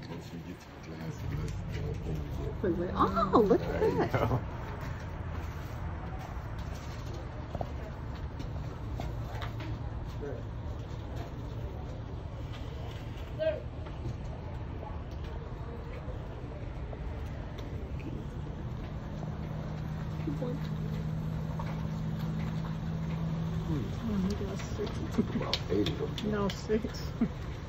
Once we get to the glass, let's go over there. Oh, look at that. Took about 8 of them. No, 6.